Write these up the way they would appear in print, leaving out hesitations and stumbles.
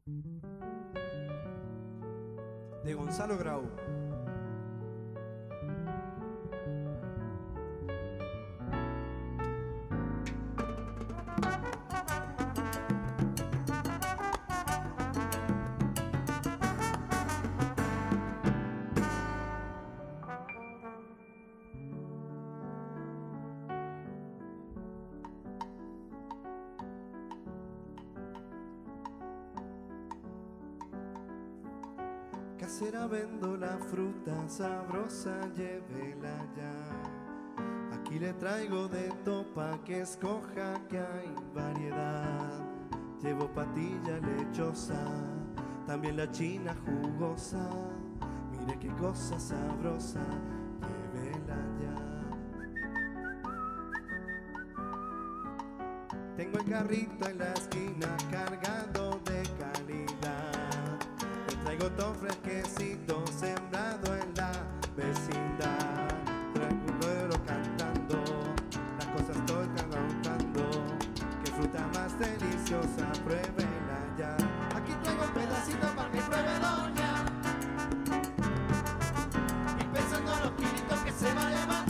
de Gonzalo Grau. Casera vendo la fruta sabrosa, llévela ya. Aquí le traigo de topa que escoja, que hay variedad. Llevo patilla lechosa, también la china jugosa. Mire qué cosa sabrosa, llévela ya. Tengo el carrito en la esquina cargado de calidad. Traigo todo fresquecito sembrado en la vecindad. Traigo un ruedo cantando, las cosas estoy cantando. Qué fruta más deliciosa, pruébela ya. Aquí traigo un pedacito para que pruebe doña. Y pensando en los kilitos que se va a llevar.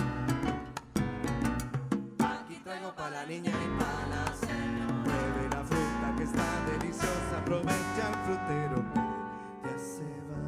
Aquí traigo para la niña y para la señora. Pruebe la fruta que está deliciosa, aprovecha el frutero. Ya se va.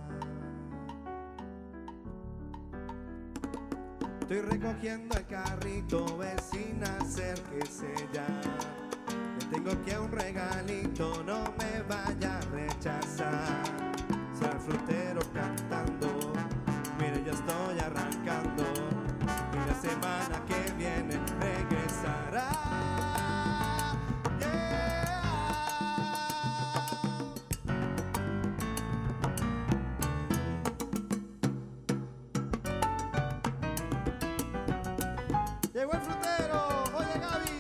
Estoy recogiendo el carrito, vecina, acérquese ya. Le tengo aquí un regalito, no me vaya a rechazar. Sea el frutero cantando, mire ya estoy arrancando. Y la semana que viene regresará. Llegó el frutero, oye Gaby.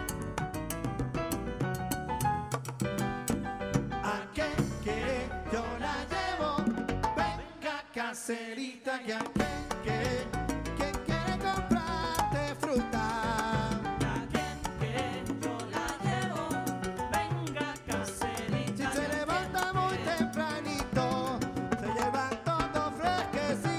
¿A qué quiere? Yo la llevo. Venga caserita, que a qué quiere comprarte fruta. ¿A quién quiere? Yo la llevo. Venga caserita. Si se levanta muy tempranito, se lleva todo fresquecito.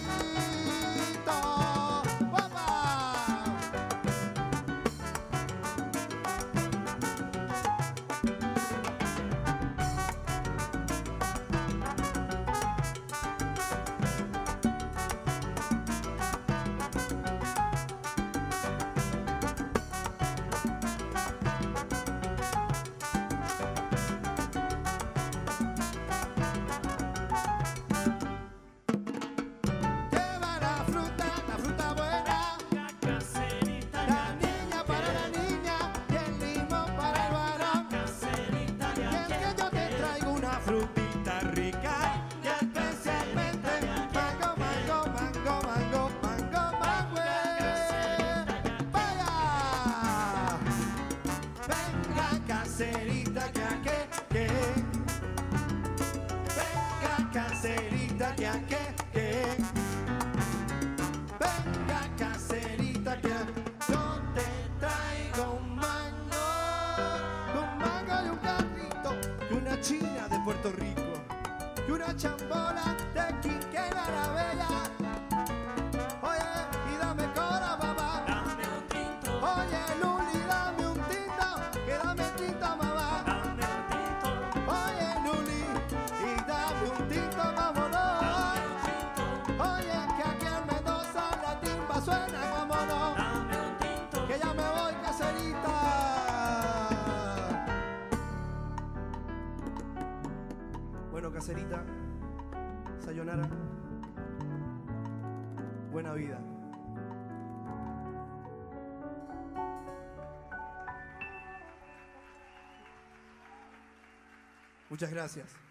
Frutita rica y especialmente mango, mango, mango, mango, mango, mango. ¡Vaya! Venga caserita que a que. Venga caserita que a que. Venga caserita que a yo te traigo un mango y un carrito y una china de Puerto Rico y una chambola de Quinquela la Bella. Oye, y dame cora, mamá. Dame un tinto. Oye, Luli, dame un tinto, que dame tinto, mamá. Dame un tinto. Oye, Luli, y dame un tinto, vámonos. Dame un tinto. Oye, que aquí en Mendoza la timba suena, vámonos. Dame un tinto. Que ya me voy, caserita. Bueno, caserita, sayonara, buena vida. Muchas gracias.